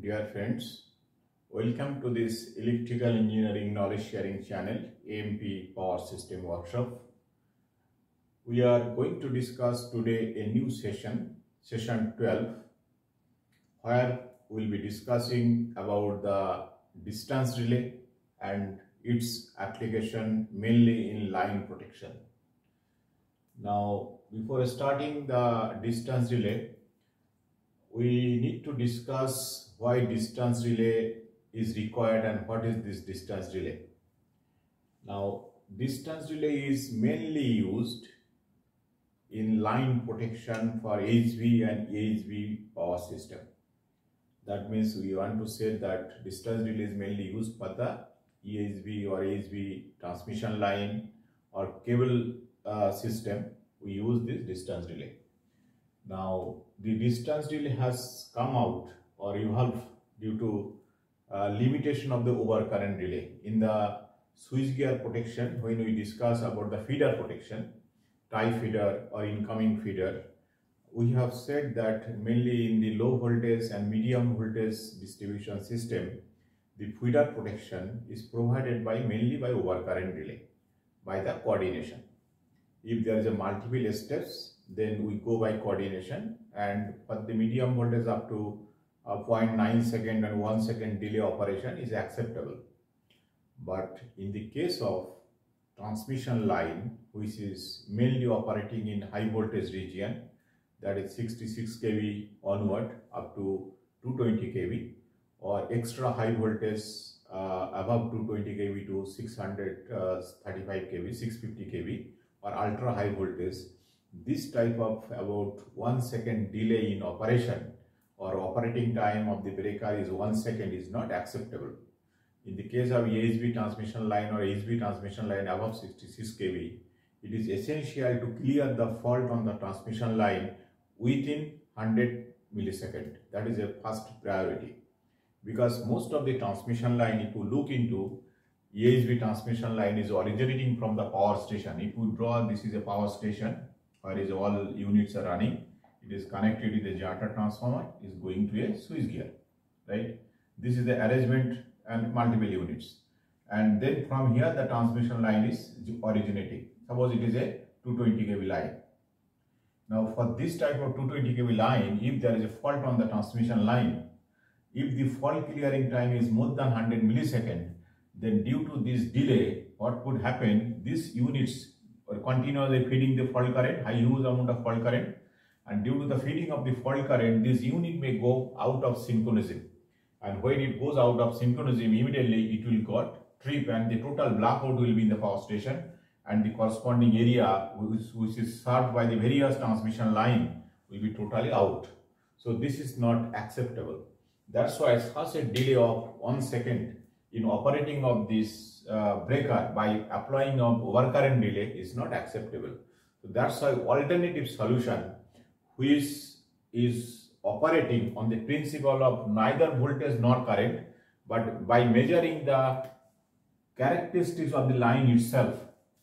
Dear friends, welcome to this Electrical Engineering Knowledge Sharing Channel, AMP Power System Workshop. We are going to discuss today a new session, session 12, where we will be discussing about the distance relay and its application mainly in line protection. Now, before starting the distance relay, we need to discuss why distance relay is required and what is this distance relay. Now, distance relay is mainly used in line protection for HV and AHV power system. That means we want to say that distance relay is mainly used for the EHV or AHV transmission line or cable system. We use this distance relay. Now, the distance relay has come out or evolved due to limitation of the overcurrent relay. In the switchgear protection, when we discuss about the feeder protection, tie feeder or incoming feeder, we have said that mainly in the low voltage and medium voltage distribution system, the feeder protection is provided mainly by overcurrent relay, by the coordination. If there is a multiple steps, then we go by coordination, and for the medium voltage up to 0.9 second and 1 second delay operation is acceptable. But in the case of transmission line, which is mainly operating in high voltage region, that is 66 kV onward up to 220 kV, or extra high voltage above 220 kV to 635 kV, 650 kV, or ultra high voltage, this type of about 1 second delay in operation or operating time of the breaker is 1 second is not acceptable. In the case of AHV transmission line or HV transmission line above 66 kV, it is essential to clear the fault on the transmission line within 100 millisecond. That is a first priority, because most of the transmission line, if you look into AHV transmission line, is originating from the power station. If you draw, this is a power station where is all units are running. It is connected with a generator transformer, is going to a switch gear, right? This is the arrangement and multiple units. And then from here the transmission line is originating. Suppose it is a 220 kV line. Now for this type of 220 kV line, if there is a fault on the transmission line, if the fault clearing time is more than 100 millisecond, then due to this delay, what would happen, these units are continuously feeding the fault current, high huge amount of fault current, and due to the feeding of the fault current, this unit may go out of synchronism. And when it goes out of synchronism, immediately it will got trip and the total blackout will be in the power station, and the corresponding area which is served by the various transmission line will be totally out. So this is not acceptable. That's why such a delay of 1 second in operating of this breaker by applying of overcurrent relay is not acceptable. So that's why alternative solution, which is operating on the principle of neither voltage nor current, but by measuring the characteristics of the line itself,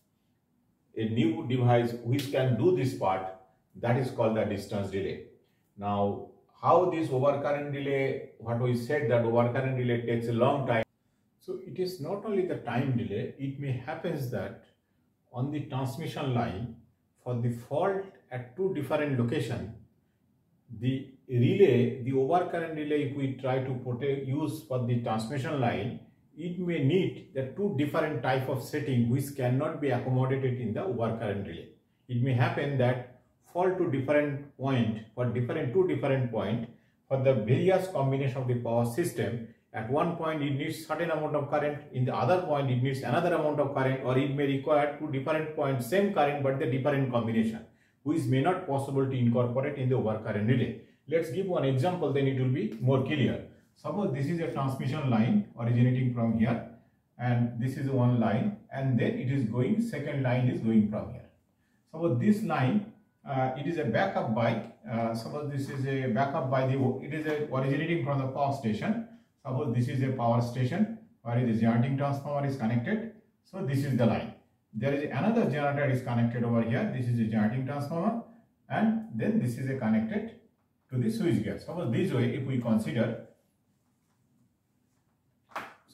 a new device which can do this part, that is called the distance relay. Now, how this overcurrent relay, what we said that overcurrent relay takes a long time. So it is not only the time delay, it may happen that on the transmission line, for the fault at two different locations, the relay, the overcurrent relay, if we try to use for the transmission line, it may need the two different type of setting which cannot be accommodated in the overcurrent relay. It may happen that fault to different point, for two different point, for the various combination of the power system, at one point it needs certain amount of current, in the other point it needs another amount of current, or it may require two different points, same current but the different combination, which may not possible to incorporate in the overcurrent relay. Let's give one example, then it will be more clear. Suppose this is a transmission line originating from here, and this is one line, and then it is going, second line is going from here. Suppose this line, it is a backup by, suppose this is a backup by it is originating from the power station. Suppose this is a power station where the generating transformer is connected. So this is the line. There is another generator is connected over here. This is a generating transformer, and then this is a connected to the switch gear. Suppose this way, if we consider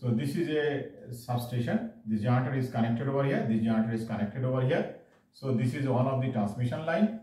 So this is a substation. This generator is connected over here. This generator is connected over here. So this is one of the transmission line.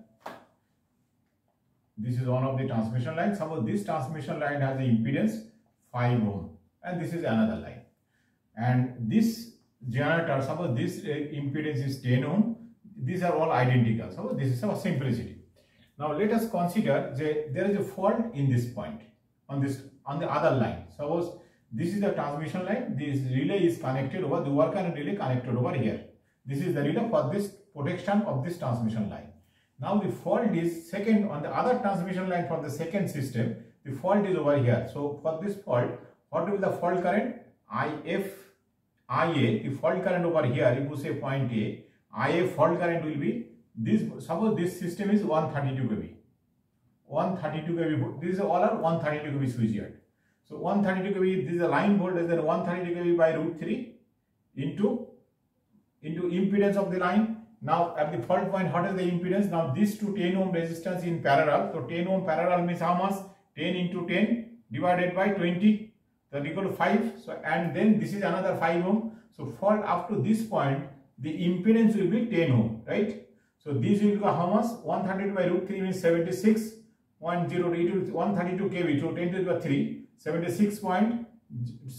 This is one of the transmission line. Suppose this transmission line has an impedance 5 ohm and this is another line. And this generator, suppose this impedance is 10 ohm. These are all identical. So this is our simplicity. Now let us consider that there is a fault in this point on the other line. Suppose this is the transmission line. This relay is connected over the work and relay connected over here. This is the relay for this protection of this transmission line. Now the fault is second on the other transmission line for the second system. The fault is over here. So for this fault, what will be the fault current? IA, the fault current over here, if you say point A, IA fault current will be this. Suppose this system is 132 kV. 132 kV. This is all are 132 kV switchyard. So 132 kV. This is a line voltage. Then 132 kV by √3 into impedance of the line. Now at the fault point, what is the impedance? Now this to 10 ohm resistance in parallel. So 10 ohm parallel means how much? 10 into 10 divided by 20. That equal to 5. So and then this is another 5 ohm. So fault up to this point, the impedance will be 10 ohm, right? So this will be how much? 132 by √3 means 76.0. It will be 132 kV. So 10 to the power 3, 76.2,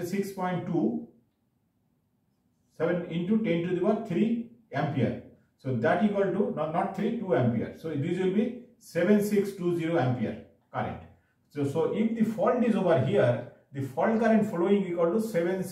7 into 10 to the power 3 ampere. So that equal to not 3, 2 ampere. So this will be 7620 ampere current. So if the fault is over here, the fault current flowing equal to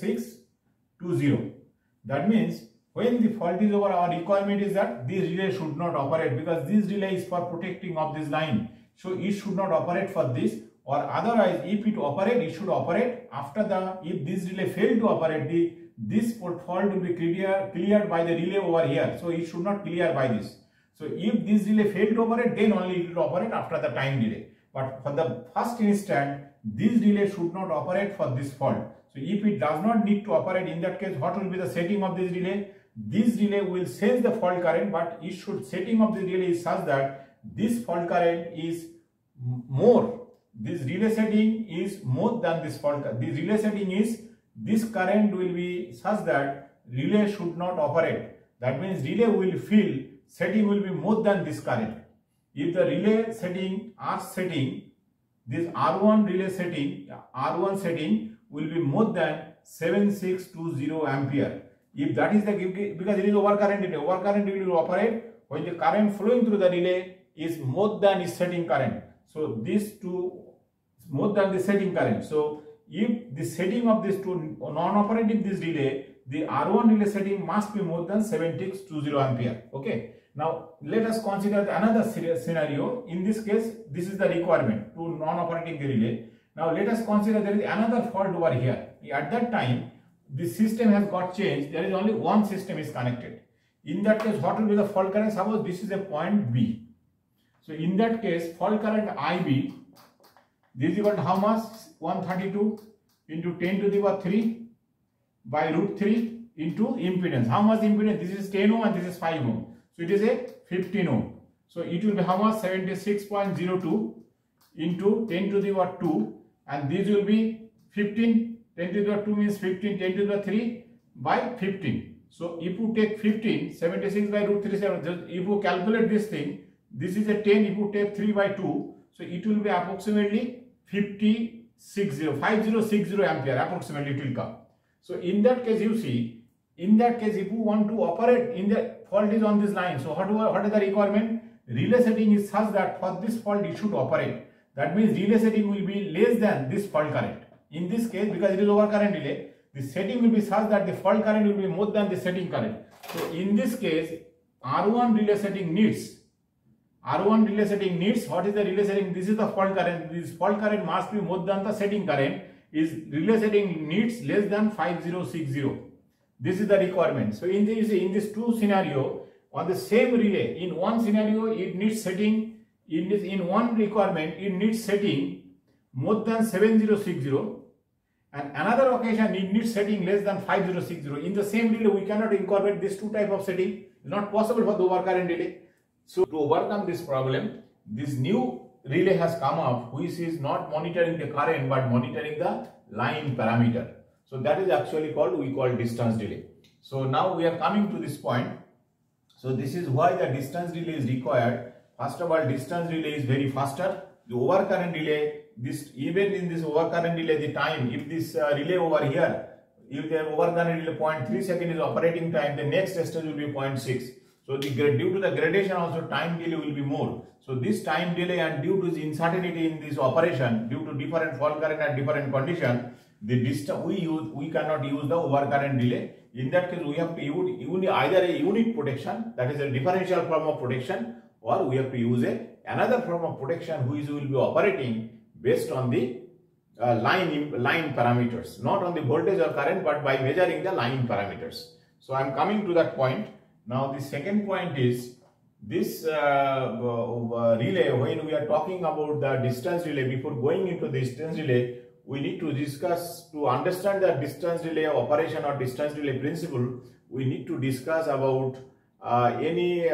7620. That means when the fault is over, our requirement is that this relay should not operate, because this relay is for protecting of this line. So it should not operate for this, or otherwise if it operate, it should operate after if this relay failed to operate, this fault will be cleared by the relay over here. So it should not clear by this. So if this relay failed to operate, then only it will operate after the time delay. But for the first instant, this relay should not operate for this fault. So if it does not need to operate, in that case, what will be the setting of this relay? This relay will sense the fault current, but it should setting of the relay is such that this fault current is more. This relay setting is more than this fault current. This relay setting is this current will be such that relay should not operate. That means relay will feel setting will be more than this current. If the relay setting this R1 relay setting, R1 setting will be more than 7620 ampere. If that is the, because it is overcurrent will operate when the current flowing through the relay is more than its setting current. So this two more than the setting current. So if the setting of this two non-operative this relay, the R1 relay setting must be more than 7620 ampere. Okay. Now let us consider another scenario. In this case, this is the requirement to non-operating the relay. Now let us consider there is another fault over here. At that time, the system has got changed. There is only one system is connected. In that case, what will be the fault current? Suppose this is a point B. So in that case, fault current IB, this is equal to how much? 132 into 10 to the power 3 by √3 into impedance. How much impedance? This is 10 ohm and this is 5 ohm. So it is a 15 ohm. So it will be how much? 76.02 into 10 to the power 2, and this will be 15. 10 to the power 2 means 15. 10 to the power 3 by 15. So if you take 15, 76 by √3, if you calculate this thing, this is a 10. If you take 3 by 2, so it will be approximately 5060 ampere approximately it will come. So in that case, you see, in that case, if you want to operate in the fault is on this line, so what is the requirement? Relay setting is such that for this fault it should operate. That means relay setting will be less than this fault current. In this case, because it is overcurrent relay, the setting will be such that the fault current will be more than the setting current. So in this case, R1 relay setting needs, what is the relay setting? This is the fault current. This fault current must be more than the setting current. Is relay setting needs less than 5060. This is the requirement. So in this two scenario, on the same relay, in one scenario it needs setting, in one requirement it needs setting more than 7060, and another occasion it needs setting less than 5060. In the same relay, we cannot incorporate this two type of setting. It's not possible for the overcurrent relay. So to overcome this problem, this new relay has come up, which is not monitoring the current but monitoring the line parameter. So So that is actually called, we call distance delay. So now we are coming to this point. So this is why the distance delay is required. First of all, distance delay is very faster. The overcurrent delay, this even in this overcurrent delay, the time, if this relay over here, if the overcurrent delay 0.3 second is operating time, the next stage will be 0.6. So due to the gradation also, time delay will be more. So this time delay, and due to the uncertainty in this operation, due to different fault current and different condition, the distance we cannot use the overcurrent delay. In that case, we have to use either a unit protection, that is a differential form of protection, or we have to use another form of protection which will be operating based on the line parameters, not on the voltage or current, but by measuring the line parameters. So I am coming to that point. Now the second point is this relay. When we are talking about the distance relay, before going into the distance relay, we need to discuss, to understand the distance relay operation or distance relay principle, we need to discuss about any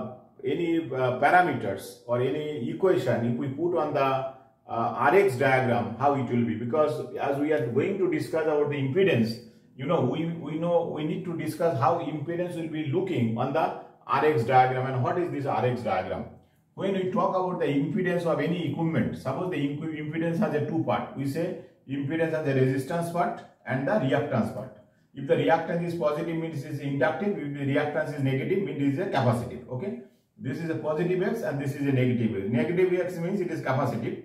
parameters or any equation. If we put on the RX diagram, how it will be, because as we are going to discuss about the impedance, you know, we need to discuss how impedance will be looking on the RX diagram. And what is this RX diagram? When we talk about the impedance of any equipment, suppose the impedance has a two part. We say impedance has a resistance part and the reactance part. If the reactance is positive, means it is inductive. If the reactance is negative, means it is a capacitive. Okay, this is a positive X and this is a negative X. Negative X means it is capacitive,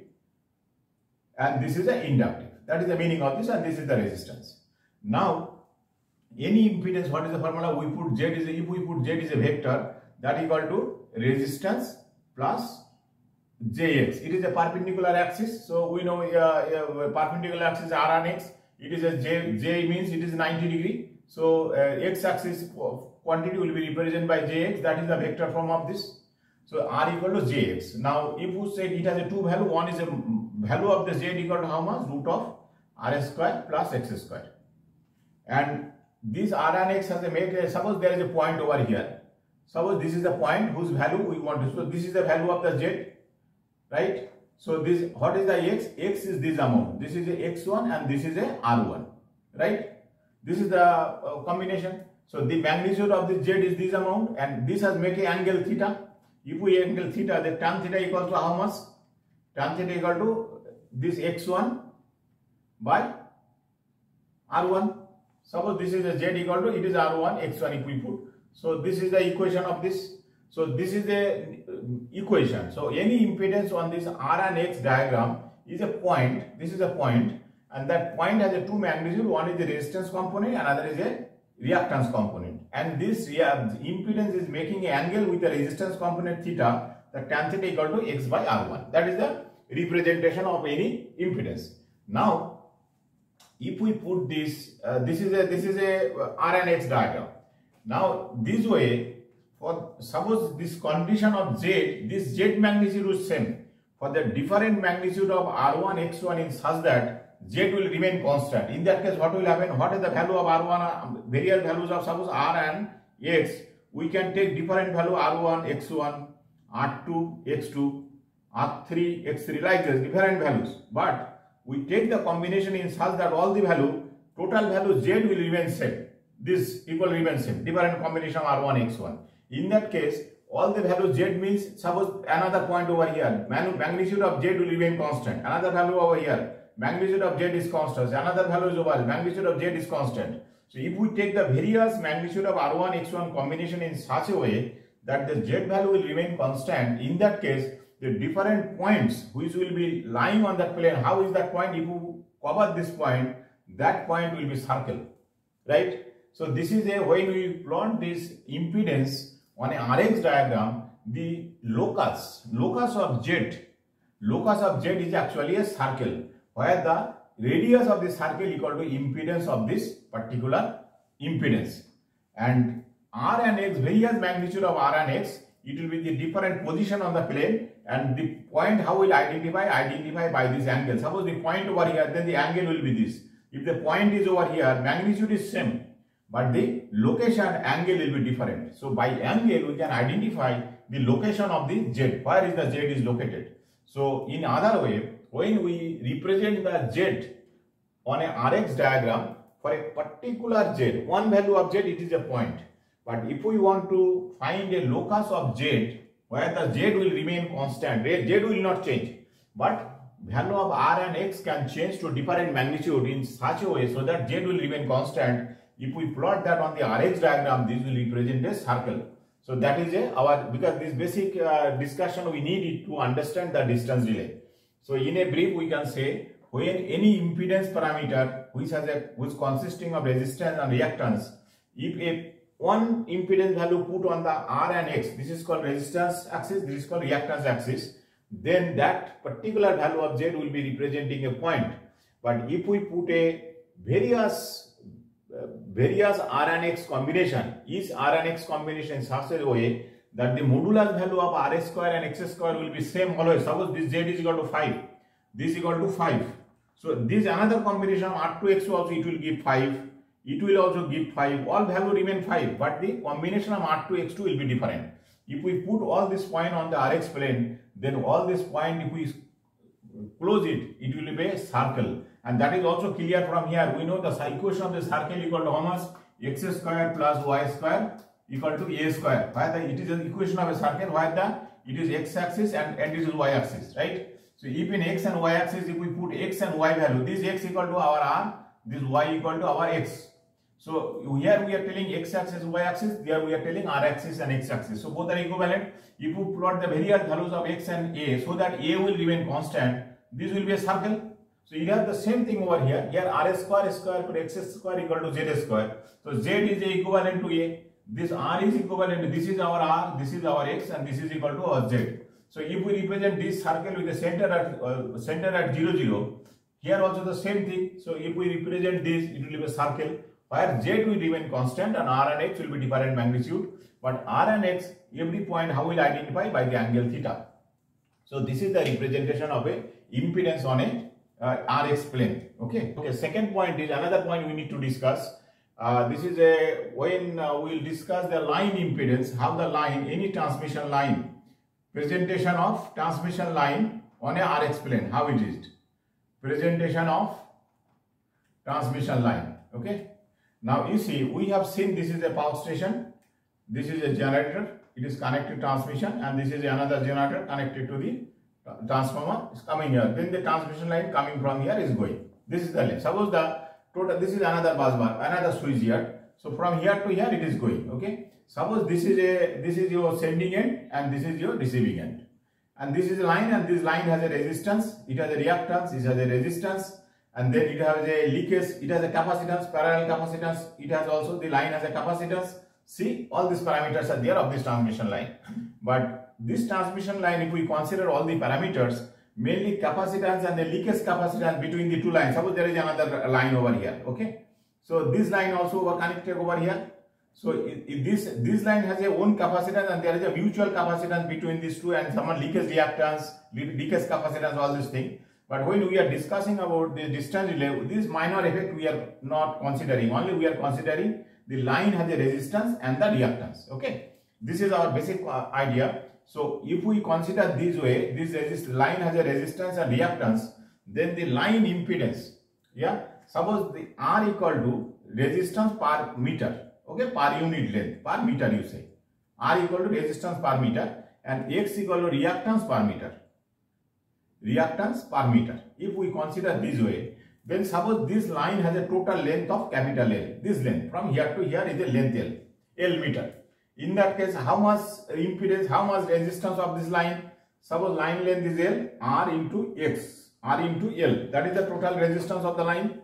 and this is a inductive. That is the meaning of this, and this is the resistance. Now, any impedance, what is the formula? We put Z is if we put Z is a vector, that is equal to resistance plus Jx. It is a perpendicular axis, so we know perpendicular axis R and X. It is a J means it is 90 degree. So X axis quantity will be represented by Jx. That is the vector form of this. So R equal to Jx. Now, if we say it has a two value, one is a value of the Z equal to how much? Root of R square plus X square. And this R and X has a suppose there is a point over here. Suppose this is the point whose value we want to. So this is the value of the Z, right? So this, what is the X? X is this amount. This is a X1 and this is a R1, right? This is the combination. So the magnitude of the Z is this amount, and this has make an angle theta. If we angle theta, the tan theta equals to how much? Tan theta equal to this X1 by R1. Suppose this is a Z equal to, it is R1, X1 if we put. So this is the equation of this. So this is the equation. So any impedance on this R and X diagram is a point. This is a point, and that point has a two magnitude. One is the resistance component, another is a reactance component. And this impedance is making an angle with the resistance component theta. The tan theta equal to X by R1. That is the representation of any impedance. Now, if we put this, this is a R and X diagram. Now this way, for suppose this condition of Z, this Z magnitude is same. For the different magnitude of R1, X1 is such that Z will remain constant. In that case, what will happen? What is the value of R1? Various values of suppose R and X. We can take different value R1, X1, R2, X2, R3, X3, like this, different values. But we take the combination in such that all the value, total value Z will remain same. This equal remains same, different combination of R1, X1. In that case, all the value Z means, suppose another point over here, magnitude of Z will remain constant. Another value over here, magnitude of Z is constant. Another value is over, magnitude of Z is constant. So if we take the various magnitude of R1, X1 combination in such a way that the Z value will remain constant, in that case, the different points which will be lying on that plane, how is that point? If you cover this point, that point will be circle, right? So this is a, when we plot this impedance on a RX diagram, the locus of Z is actually a circle, where the radius of the circle equal to impedance of this particular impedance. And R and X, various magnitude of R and X, it will be the different position on the plane, and the point how will identify by this angle. Suppose the point over here, then the angle will be this. If the point is over here, magnitude is same, but the location angle will be different. So by angle we can identify the location of the Z. Where is the Z is located? So in other way, when we represent the Z on a RX diagram, for a particular z, one value of z, it is a point. But if we want to find a locus of z where the z will remain constant, z will not change, but value of r and x can change to different magnitude in such a way so that z will remain constant. If we plot that on the Rx diagram, this will represent a circle. So that is because this basic discussion we need it to understand the distance relay. So in a brief, we can say when any impedance parameter which consisting of resistance and reactance, if a one impedance value put on the R and X, this is called resistance axis, this is called reactance axis, then that particular value of Z will be representing a point. But if we put a various R and X combination, each R and X combination in such a way that the modulus value of RS square and X square will be same always. Suppose this Z is equal to 5, this is equal to 5. So this another combination of R2X also it will give 5, it will also give 5, all value remain 5, but the combination of R2X2 will be different. If we put all this point on the Rx plane, then all this point, if we close it, it will be a circle. And that is also clear from here. We know the equation of the circle equal to how much? X square plus y square equal to a square. Why it is an equation of a circle, why it is x axis and it is y axis, right? So if in x and y axis, if we put x and y value, this x equal to our r, this y equal to our x. So here we are telling x axis, y axis, there we are telling r axis and x axis. So both are equivalent. If you plot the various values of x and a so that a will remain constant, this will be a circle. So you have the same thing over here. Here r square plus x square equal to z square. So z is equivalent to a. This r is equivalent to, this is our r, this is our x, and this is equal to our z. So if we represent this circle with the center at 0, 0, here also the same thing. So if we represent this, it will be a circle where z will remain constant and r and x will be different magnitude. But r and x, every point how will identify? By the angle theta. So this is the representation of a impedance on a Rx plane. Okay. Second point is another point we need to discuss. This is when we will discuss the line impedance, how the line, any transmission line, presentation of transmission line on a Rx plane, how it is. Presentation of transmission line. Okay. Now you see, we have seen this is a power station, this is a generator, it is connected to transmission, and this is another generator connected to the transformer is coming here. Then the transmission line coming from here is going. This is the length. Suppose the total, this is another bus bar, another switch here. So from here to here it is going. Okay. Suppose this is your sending end and this is your receiving end. And this is a line, and this line has a resistance, it has a reactance, it has a resistance, and then it has a leakage, it has a capacitance, parallel capacitance, it has also, the line has a capacitance. See, all these parameters are there of this transmission line. But this transmission line, if we consider all the parameters, mainly capacitance and the leakage capacitance between the two lines. Suppose there is another line over here. Okay. So this line also were connected over here. So if this line has a own capacitance and there is a mutual capacitance between these two, and some leakage reactance, leakage capacitance, all this thing. But when we are discussing about the distance relay, this minor effect we are not considering. Only we are considering the line has a resistance and the reactance. Okay. This is our basic idea. So if we consider this way, this line has a resistance and reactance, then the line impedance, yeah, suppose the R equal to resistance per meter, okay, per unit length, per meter you say, R equal to resistance per meter, and X equal to reactance per meter, reactance per meter. If we consider this way, then suppose this line has a total length of capital L, this length from here to here is a length L meter. In that case, how much impedance, how much resistance of this line? Suppose line length is L, R into X, R into L. That is the total resistance of the line.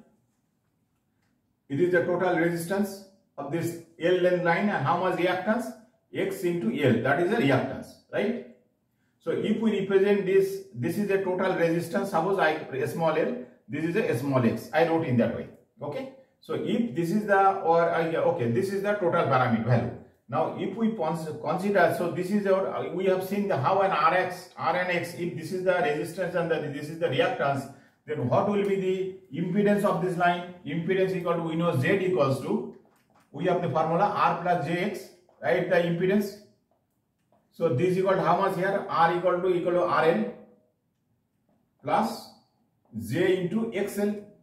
It is the total resistance of this L length line, and how much reactance? X into L. That is the reactance, right? So if we represent this, this is the total resistance. Suppose a small L, this is a small x. I wrote in that way. Okay. So if this is the, okay, this is the total parameter value. Now, if we consider, so this is our, we have seen the how an R and X, if this is the resistance and this is the reactance, then what will be the impedance of this line? Impedance equal to, we know Z equals to, we have the formula R plus JX, right, the impedance. So this equal to how much here? R equal to RL plus J into XL.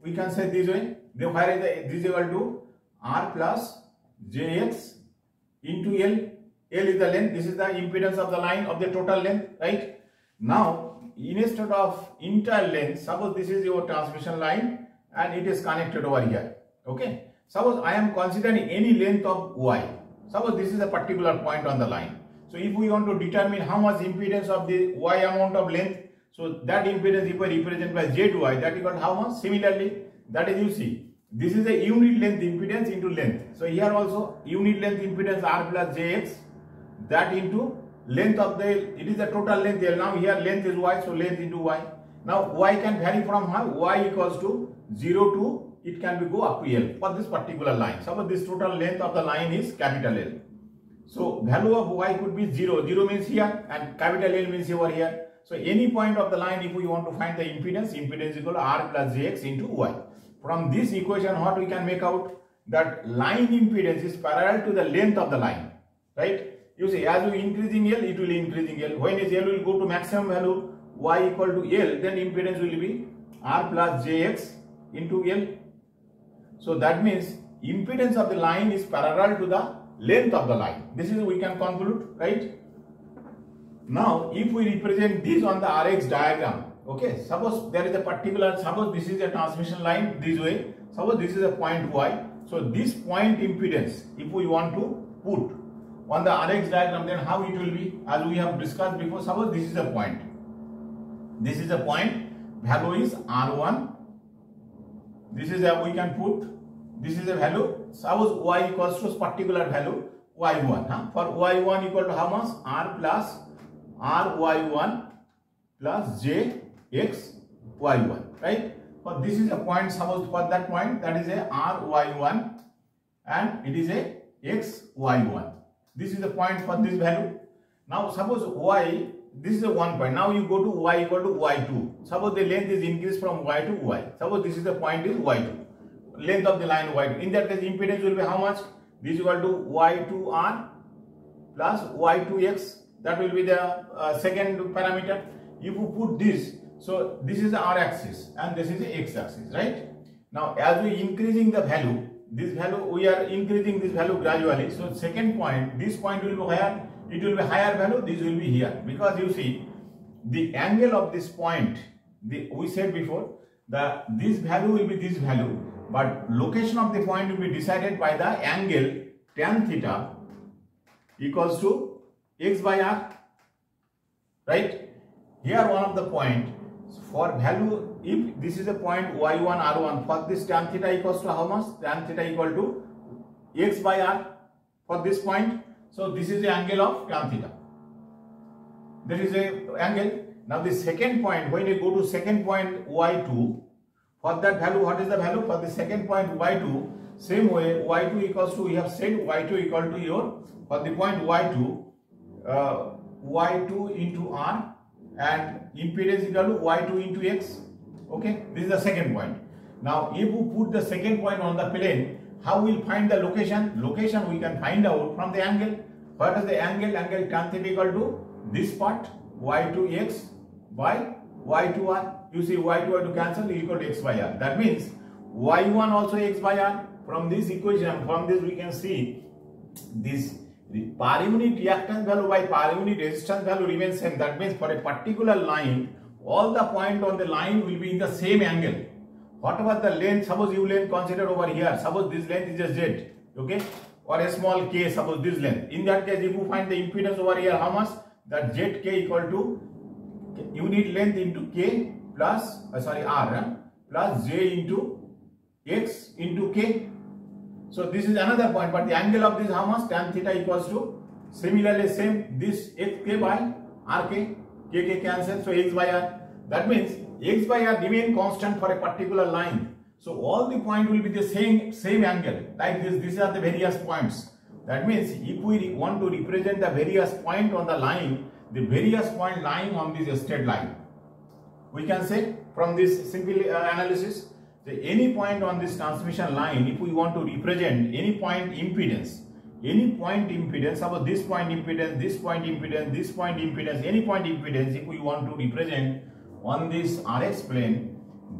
we can say this way. Where is this is equal to R plus jx into L. L is the length. This is the impedance of the line of the total length, right? Now, instead of entire length, suppose this is your transmission line and it is connected over here. Okay. Suppose I am considering any length of y. Suppose this is a particular point on the line. So if we want to determine how much impedance of the y amount of length, so that impedance if I represent by zy, that equal to how much? Similarly, that is, you see, this is a unit length impedance into length. So here also unit length impedance R plus jx, that into length of the, it is the total length L. Now here length is y, so length into y. Now y can vary from how? Y equals to 0 to, it can be go up to L for this particular line. Suppose this total length of the line is capital L. So value of y could be 0. 0 means here and capital L means over here. So any point of the line, if we want to find the impedance, impedance equal to R plus jx into y. From this equation, what we can make out? That line impedance is parallel to the length of the line, right? You see, as we increasing L, it will increasing L. When is L will go to maximum value, y equal to L, then impedance will be R plus jx into L. So that means impedance of the line is parallel to the length of the line. This is we can conclude, right? Now, if we represent this on the RX diagram, okay, suppose there is a particular, suppose this is a transmission line this way, suppose this is a point Y. So this point impedance, if we want to put on the RX diagram, then how it will be? As we have discussed before, suppose this is a point. This is a point, value is R1. This is a, we can put, this is a value, suppose Y equals to particular value Y1. Huh? For Y1 equal to how much? R plus RY1 plus JXY1, right? For this is a point, suppose for that point, that is a RY1 and it is a XY1. This is the point for this value. Now suppose Y, this is a 1 point. Now you go to Y equal to Y2. Suppose the length is increased from Y to Y. Suppose this is the point is Y2. Length of the line Y2. In that case, impedance will be how much? This is equal to Y2R plus Y2X. That will be the second parameter. If you put this, so this is the R axis and this is the X axis, right? Now as we increasing the value, this value, we are increasing this value gradually. So second point, this point will be higher, it will be higher value, this will be here. Because you see, the angle of this point, we said before, this value will be this value, but location of the point will be decided by the angle tan theta equals to x by r, right? Here one of the point, for value, if this is a point y1 r1, for this tan theta equals to how much? Tan theta equal to x by r for this point. So this is the angle of tan theta. There is a angle. Now the second point, when you go to second point y2, for that value, what is the value? For the second point y2, same way y2 equals to, we have said y2 equal to your, for the point y2, y2 into r and impedance equal to y2 into x. Okay, this is the second point. Now if we put the second point on the plane, how we will find the location? Location we can find out from the angle. What is the angle? Angle tan theta equal to this part y2x by y2r. You see y2 cancel, equal to x by r. That means y1 also x by r. From this equation, from this we can see this per unit reactance value by per unit resistance value remains same. That means for a particular line, all the point on the line will be in the same angle. Whatever the length, suppose you length consider over here, suppose this length is a z, okay, or a small k, suppose this length. In that case, if you find the impedance over here, how much? That zk equal to unit length into k plus r plus j into x into k. So this is another point, but the angle of this how much? Tan theta equals to, similarly same, this xk by rk, kk cancel, so x by r. That means x by r remain constant for a particular line. So all the point will be the same angle, like this. These are the various points. That means if we want to represent the various point on the line, the various point lying on this straight line, we can say from this simple analysis, so any point on this transmission line, if we want to represent any point impedance, about this point impedance, this point impedance, this point impedance, any point impedance, if we want to represent on this RX plane,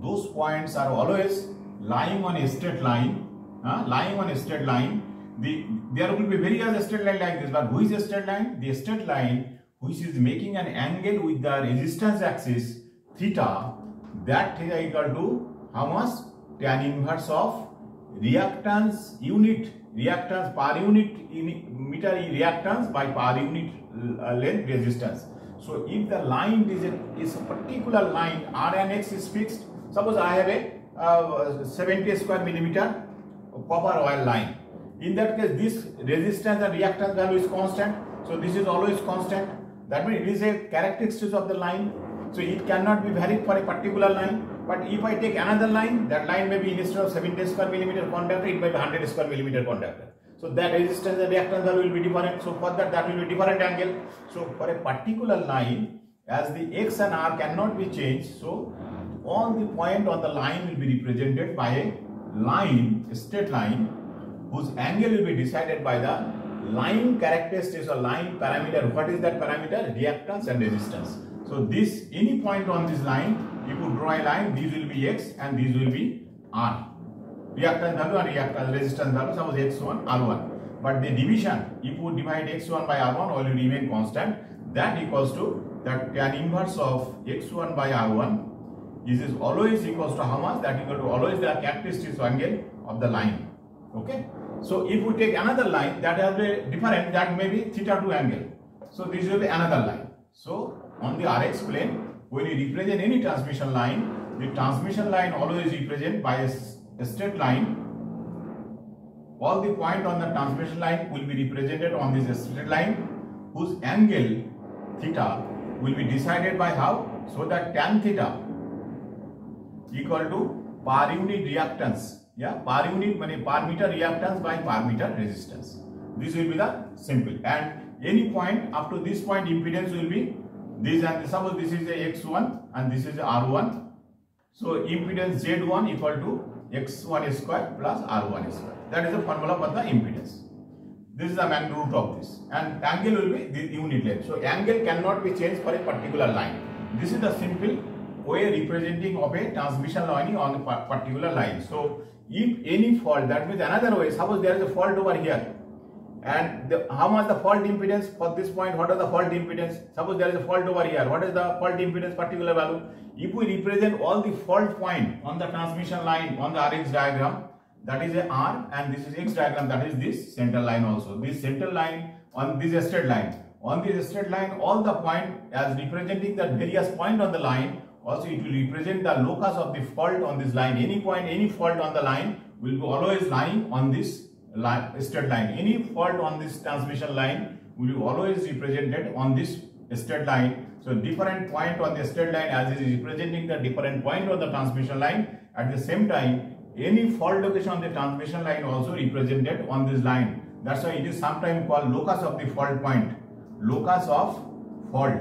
those points are always lying on a straight line. Lying on a straight line. There will be various straight line like this, but who is a straight line? The straight line which is making an angle with the resistance axis theta. That theta equal to how much? Tan inverse of reactance unit, reactance per unit meter reactance by per unit length resistance. So if the line is a particular line, R and X is fixed. Suppose I have a 70 square millimeter copper wire line. In that case, this resistance and reactance value is constant. So this is always constant. That means it is a characteristic of the line. So it cannot be varied for a particular line. But if I take another line, that line may be instead of 70 square millimeter conductor, it may be 100 square millimeter conductor. So that resistance and reactance value will be different. So for that will be different angle. So for a particular line, as the X and R cannot be changed, so all the point on the line will be represented by a line, a straight line, whose angle will be decided by the line characteristics or line parameter. What is that parameter? Reactance and resistance. So this, any point on this line, you could draw a line, these will be X and these will be R. Reactance value and reactance resistance value, suppose X1, R1. But the division, if you divide X1 by R1, all will remain constant. That equals to that tan inverse of X1 by R1. This is always equals to how much? That equal to always the characteristics angle of the line. Okay. So if we take another line that has a different, that may be theta 2 angle. So this will be another line. So on the RX plane, when you represent any transmission line, the transmission line always represented by a straight line. All the point on the transmission line will be represented on this straight line, whose angle theta will be decided by how? So that tan theta equal to per unit reactance. Yeah, per unit means per meter reactance by per meter resistance. This will be the simple. And any point up to this point impedance will be this, and suppose this is a X1 and this is a R1. So impedance Z1 equal to X1 square plus R1 square. That is the formula for the impedance. This is the main root of this. And angle will be the unit length. So angle cannot be changed for a particular line. This is the simple way representing of a transmission line on a particular line. So if any fault, that means another way, suppose there is a fault over here, and how much the fault impedance for this point, what is the fault impedance? Suppose there is a fault over here, what is the fault impedance particular value? If we represent all the fault point on the transmission line on the RX diagram, that is a R, and this is X diagram, that is this center line also. This center line on this straight line. On this straight line, all the point as representing the various point on the line, also it will represent the locus of the fault on this line. Any point, any fault on the line will be always lying on this line, straight line. Any fault on this transmission line will be always represented on this straight line. So different point on the straight line as it is representing the different point on the transmission line. At the same time, any fault location on the transmission line also represented on this line. That's why it is sometimes called locus of the fault point. Locus of fault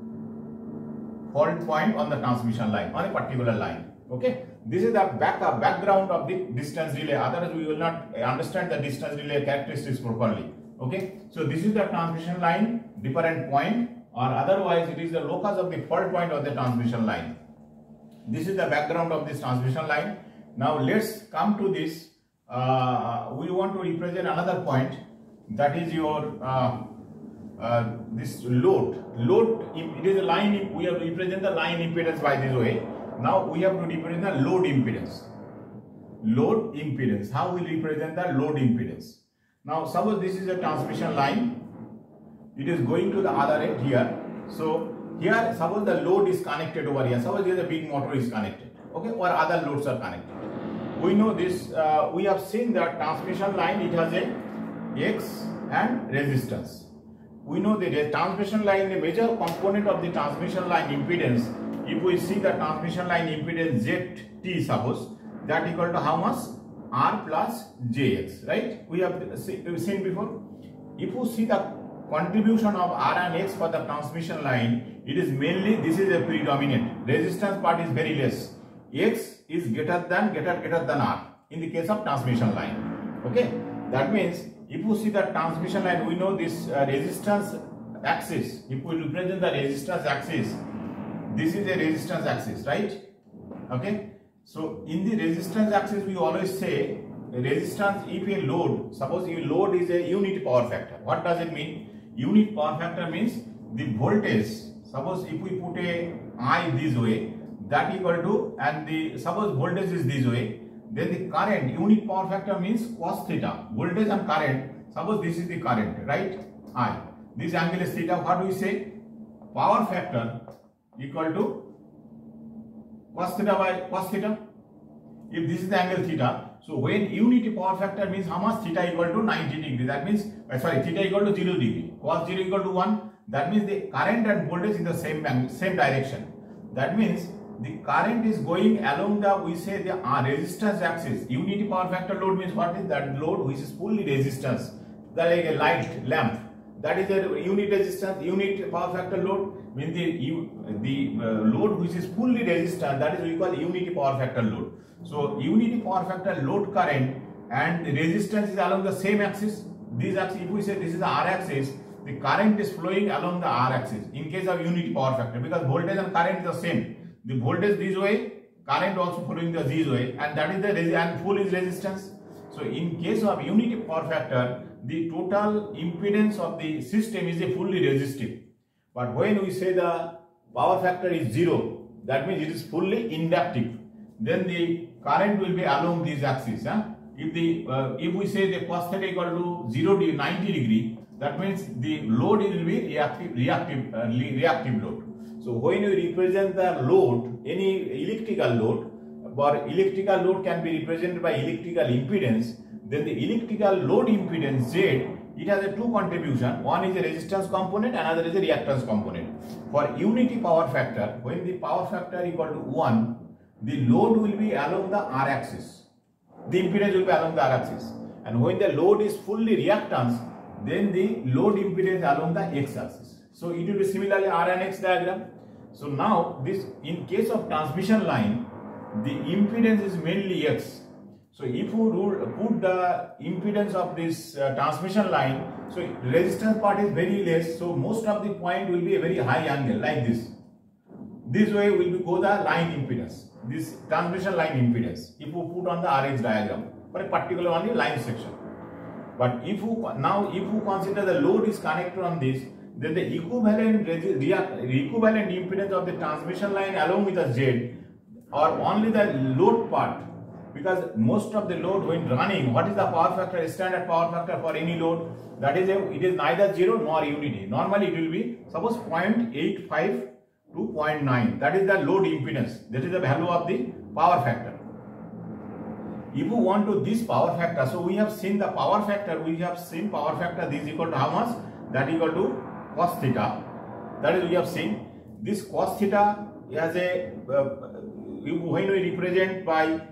point on the transmission line, on a particular line. Okay, this is the background of the distance relay. Otherwise we will not understand the distance relay characteristics properly. Okay, so this is the transmission line, different point, or otherwise it is the locus of the fault point of the transmission line. This is the background of this transmission line. Now let's come to this. We want to represent another point, that is your this load. It is a line. We have to represent the line impedance by this way. Now we have to represent the load impedance. Load impedance. How we represent the load impedance? Now suppose this is a transmission line. It is going to the other end here. So here suppose the load is connected over here. Suppose there is a big motor is connected. Okay, or other loads are connected. We know this. We have seen that transmission line, it has a X and resistance. We know the transmission line, the major component of the transmission line impedance, if we see the transmission line impedance ZT, suppose, that equal to how much? R plus JX, right? We have seen before. If you see the contribution of R and X for the transmission line, it is mainly, this is a predominant. Resistance part is very less. X is greater than R in the case of transmission line. Okay, that means if you see the transmission line, we know this resistance axis. If we represent the resistance axis, this is a resistance axis, right? Okay, So in the resistance axis, we always say resistance if a load, suppose your load is a unit power factor. What does it mean? Unit power factor means the voltage. Suppose if we put a I this way, that equal to, and the suppose voltage is this way, then the current, unit power factor means cos theta. Voltage and current, suppose this is the current, right? I. This angle is theta. What do we say? Power factor equal to cos theta by cos theta. If this is the angle theta, so when unity power factor means how much? Theta equal to 90 degree. That means, theta equal to 0 degree. Cos 0 equal to 1. That means the current and voltage in the same direction. That means the current is going along the, we say the resistance axis. Unity power factor load means what is that load which is fully resistance. That like a light lamp. That is a unit resistance, unit power factor load. Means the load which is fully resistant, that is we call unity power factor load. So unity power factor load current and the resistance is along the same axis. This axis, if we say this is the R axis, the current is flowing along the R axis in case of unity power factor, because voltage and current is the same. The voltage this way, current also following the this way, and that is the and full is resistance. So in case of unity power factor, the total impedance of the system is a fully resistive. But when we say the power factor is 0, that means it is fully inductive. Then the current will be along this axis. If we say the cos theta equal to 0 degree, 90 degree, that means the load will be reactive load. So when we represent the load, any electrical load, or electrical load can be represented by electrical impedance, then the electrical load impedance Z, it has a two contribution. One is a resistance component, another is a reactance component. For unity power factor, when the power factor equal to 1, the load will be along the R axis. The impedance will be along the R axis. And when the load is fully reactance, then the load impedance along the X axis. So it will be similarly R and X diagram. So now this, in case of transmission line, the impedance is mainly X. So if you put the impedance of this transmission line, so resistance part is very less. So most of the point will be a very high angle like this. This way will go the line impedance, this transmission line impedance, if you put on the RH diagram for a particular only line section. But if you consider the load is connected on this, then the equivalent impedance of the transmission line along with the Z, or only the load part, because most of the load when running, what is the power factor, standard power factor for any load? That is it is neither 0 nor unity. Normally it will be suppose 0.85 to 0.9. That is the load impedance. That is the value of the power factor. If you want to this power factor, so we have seen the power factor. We have seen power factor. This is equal to how much? That equal to cos theta. That is we have seen. This cos theta has a when we represent by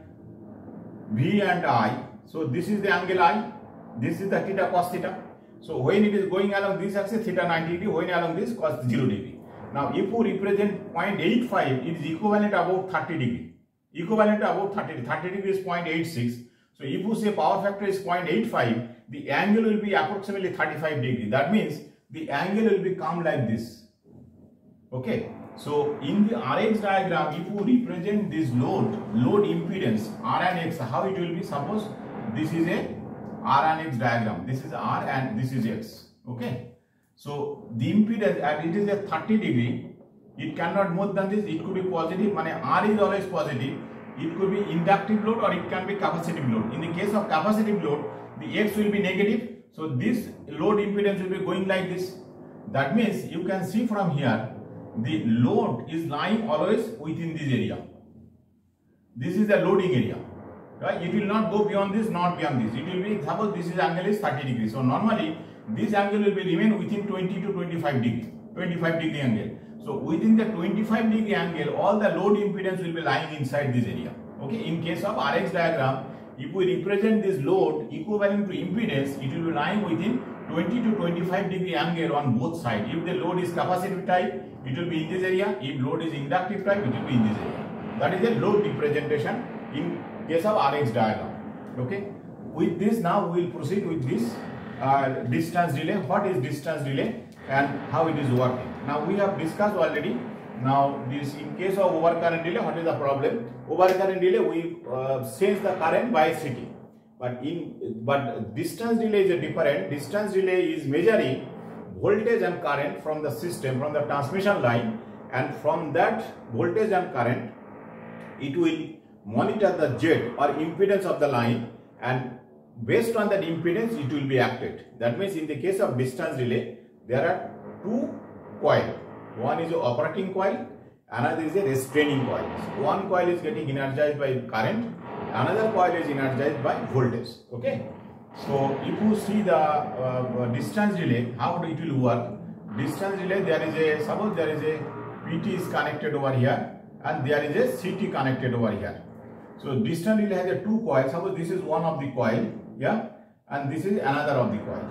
V and I. So this is the angle I. This is the theta cos theta. So when it is going along this axis, theta 90 degree. When along this, cos 0 degree. Now, if we represent 0.85, it is equivalent to about 30 degree. Equivalent to about 30 degree. 30 degree is 0.86. So, if you say power factor is 0.85, the angle will be approximately 35 degree. That means the angle will become like this. Okay. So, in the RH diagram, if you represent this load impedance R and X, how it will be? Suppose this is a R and X diagram. This is R and this is X. Okay. So the impedance, and it is a 30 degree, it cannot more than this, it could be positive, R is always positive, it could be inductive load or it can be capacitive load. In the case of capacitive load, the X will be negative, so this load impedance will be going like this. That means you can see from here, the load is lying always within this area. This is the loading area. Right? It will not go beyond this, not beyond this. It will be, suppose this is angle is 30 degrees. So normally, this angle will be remain within 20 to 25 degree, 25 degree angle. So within the 25 degree angle, all the load impedance will be lying inside this area. Okay, in case of RH diagram, if we represent this load equivalent to impedance, it will be lying within 20 to 25 degree angle on both sides. If the load is capacitive type, it will be in this area. If load is inductive type, it will be in this area. That is a load representation in case of RH diagram. Okay, with this now we will proceed with this distance delay. What is distance delay and how it is working? Now we have discussed already Now this, in case of overcurrent relay, what is the problem? Overcurrent relay, we sense the current by CT, but distance relay is different. Distance relay is measuring voltage and current from the system, from the transmission line, and from that voltage and current it will monitor the Z or impedance of the line, and based on that impedance it will be acted. That means in the case of distance relay there are two coils. One is an operating coil, another is a restraining coil. So one coil is getting energized by current, another coil is energized by voltage. Okay. So if you see the distance relay, how it will work? Distance relay, there is a, suppose there is a PT is connected over here and there is a CT connected over here. So distance relay has a two coils. Suppose this is one of the coil, yeah, and this is another of the coil.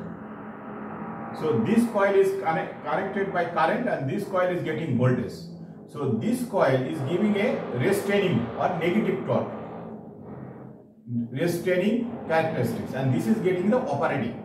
So this coil is connected by current and this coil is getting voltage. So this coil is giving a restraining or negative torque, restraining characteristics, and this is getting the operating.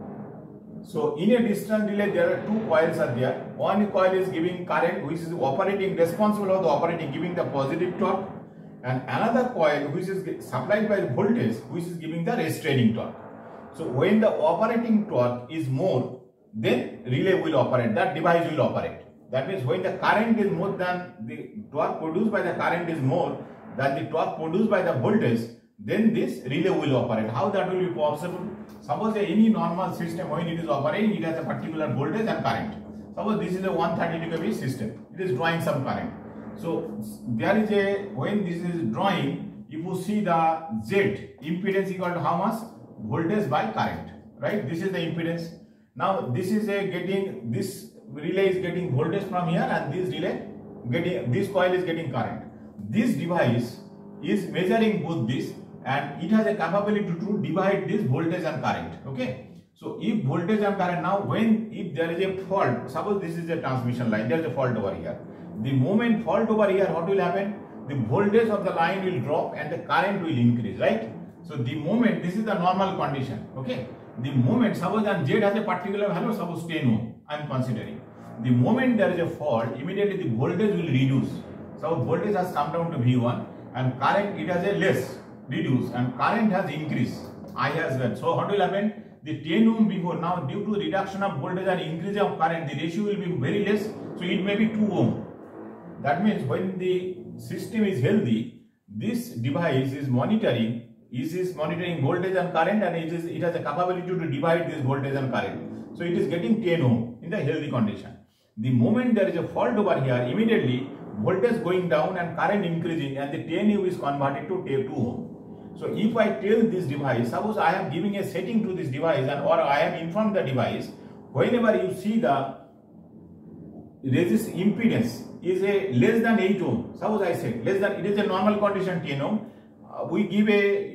So in a distance relay there are two coils are there. One coil is giving current, which is operating, responsible for the operating, giving the positive torque, and another coil which is supplied by voltage, which is giving the restraining torque. So when the operating torque is more, then relay will operate, that device will operate. That means when the current is more than the torque produced by the current is more than the torque produced by the voltage, then this relay will operate. How that will be possible? Suppose any normal system, when it is operating, it has a particular voltage and current. Suppose this is a 130 kV system, it is drawing some current. So there is a, when this is drawing, if you see the Z impedance equal to how much? Voltage by current, right? This is the impedance. Now this is a getting, this relay is getting voltage from here, and this relay getting, this coil is getting current. This device is measuring both this, and it has a capability to divide this voltage and current. Okay. So if voltage and current, now when, if there is a fault, suppose this is a transmission line, there is a fault over here. The moment fault over here, what will happen? The voltage of the line will drop and the current will increase, right? So the moment, this is the normal condition. Okay. The moment, suppose and Z has a particular value, suppose 10 ohm, I am considering. The moment there is a fault, immediately the voltage will reduce. So voltage has come down to V1 and current, it has a less reduce, and current has increased, I has well. So what will happen? The 10 ohm before, now due to reduction of voltage and increase of current, the ratio will be very less, so it may be 2 ohm. That means when the system is healthy, this device is monitoring, voltage and current, and it has a capability to divide this voltage and current. So it is getting 10 ohm in the healthy condition. The moment there is a fault over here, immediately voltage going down and current increasing, and the 10 ohm is converted to 2 ohm. So if I tell this device, suppose I am giving a setting to this device, and or I am informed the device, whenever you see the resist impedance is a less than 8 ohm, suppose I said less than, it is a normal condition 10 ohm, we give a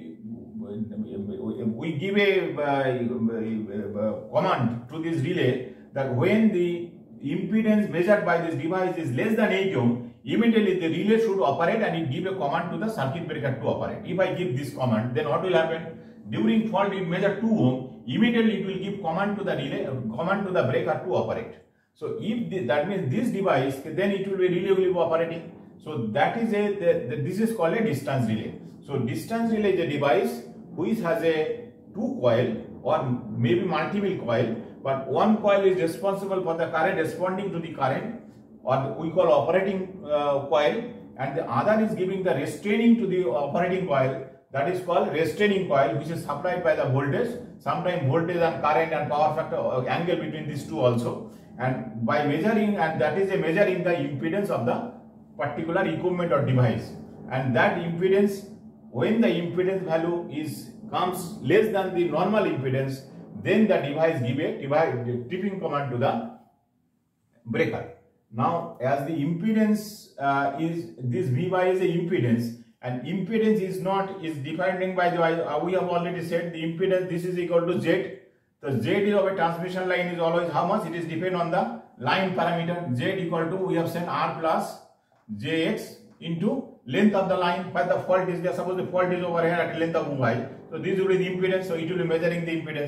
command to this relay that when the impedance measured by this device is less than 8 ohm, immediately the relay should operate, and it give a command to the circuit breaker to operate. If I give this command, then what will happen? During fault it measure 2 ohm, immediately it will give command to the relay, command to the breaker to operate. So if that means this device, then it will be relay will be operating. So that is this is called a distance relay. So distance relay is a device which has a two coil or maybe multiple coil, but one coil is responsible for the current, responding to the current, or we call operating coil, and the other is giving the restraining to the operating coil, that is called restraining coil, which is supplied by the voltage, sometimes voltage and current and power factor angle between these two also, and by measuring, and that is a measure in the impedance of the particular equipment or device, and that impedance, when the impedance value comes less than the normal impedance, then the device give a tripping command to the breaker. Now as the impedance is this Vy is a impedance, and impedance is depending by the, we have already said the impedance, this is equal to Z. The Z of a transmission line is always how much? It is depend on the line parameter. Z equal to, we have said R plus Jx into length of the line, where the fault is there. Suppose the fault is over here at length of y, so this will be the impedance, so it will be measuring the impedance.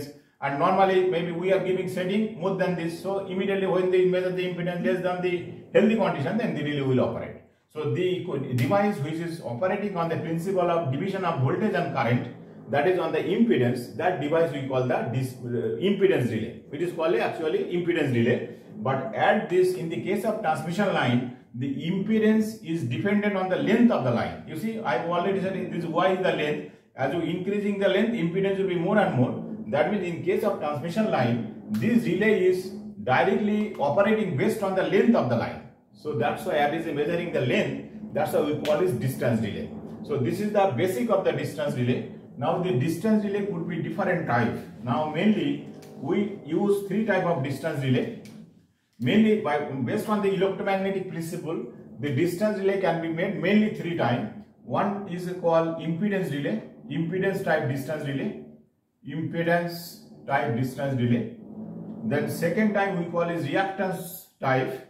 and normally maybe we are giving setting more than this. So immediately when they measure the impedance less than the healthy condition, then the relay will operate. So the device which is operating on the principle of division of voltage and current, that is on the impedance, that device we call the impedance relay. It is called actually impedance relay. But at this, in the case of transmission line, the impedance is dependent on the length of the line. You see, I have already said this y is the length. As you increasing the length, impedance will be more and more. That means in case of transmission line, this relay is directly operating based on the length of the line. So that's why as is measuring the length, that's why we call it distance relay. So this is the basic of the distance relay. Now the distance relay could be different type. Now mainly we use three type of distance relay. Mainly based on the electromagnetic principle, the distance relay can be made mainly three times. One is called impedance relay, impedance type distance relay, impedance type distance relay. Then second type we call is reactance type,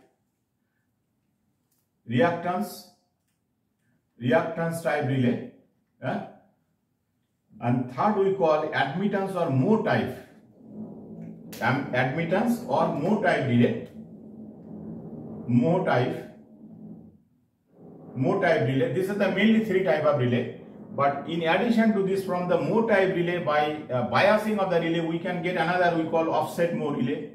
reactance type relay. And third we call admittance or mode type, admittance or mode type relay. Mode type relay. This is the mainly three type of relay. But in addition to this, from the mode type relay, by biasing of the relay, we can get another we call offset mode relay.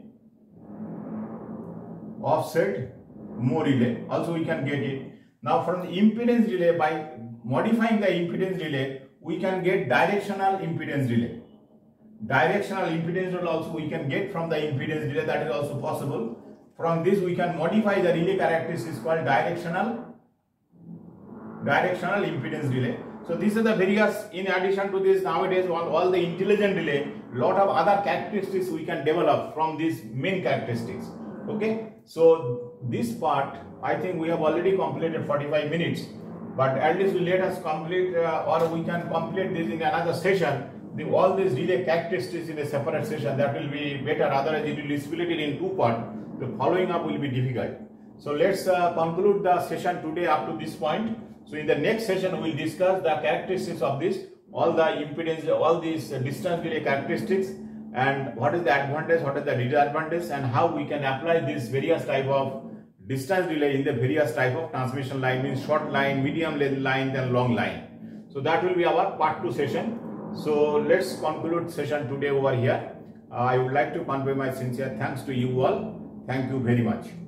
Offset mode relay. Also we can get it. Now from the impedance relay, by modifying the impedance relay, we can get directional impedance relay. Directional impedance relay also we can get from the impedance relay. That is also possible. From this we can modify the relay characteristics called directional impedance relay. So these are the various, in addition to this, nowadays all the intelligent relay, lot of other characteristics we can develop from these main characteristics. Okay, so this part I think we have already completed 45 minutes, but at least let us complete or we can complete this in another session. All these relay characteristics in a separate session, that will be better. Otherwise it will be split in two parts. The following up will be difficult. So let's conclude the session today up to this point. So in the next session we will discuss the characteristics of this, all the impedance, all these distance relay characteristics, and what is the advantage, what is the disadvantage, and how we can apply this various type of distance relay in the various type of transmission line, means short line, medium line, and long line. So that will be our part 2 session. So let's conclude session today over here. I would like to convey my sincere thanks to you all. Thank you very much.